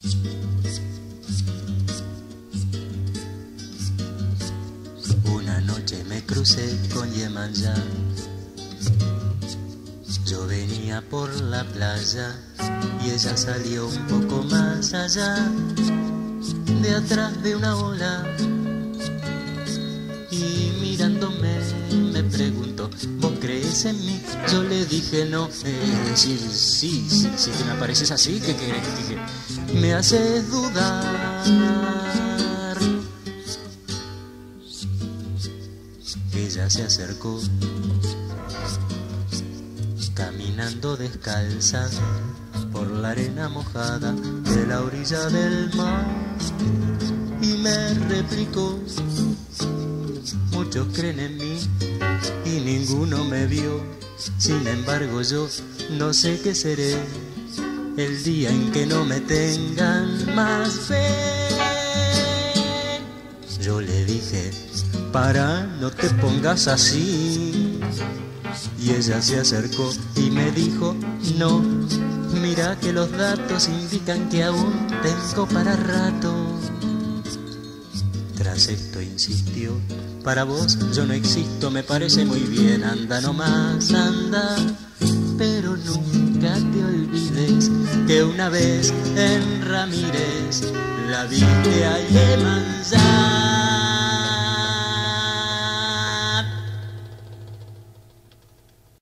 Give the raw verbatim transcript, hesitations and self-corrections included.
Una noche me crucé con Yemanja. Yo venía por la playa y ella salió un poco más allá, de atrás de una ola, y mirándome me preguntó: ¿vos crees en mí? Yo le dije no. Eh, sí, sí, sí, si te me apareces así, ¿qué querés que te dije? Me haces dudar. Ella se acercó, caminando descalza por la arena mojada de la orilla del mar, y me replicó: muchos creen en mí y ninguno me vio. Sin embargo yo no sé qué seré el día en que no me tengan más fe. Yo le dije: para, no te pongas así. Y ella se acercó y me dijo: no, mira que los datos indican que aún tengo para rato. Tras esto insistió: para vos yo no existo, me parece muy bien, anda nomás, anda. Pero nunca te olvides que una vez en Ramírez la viste a Yemanja.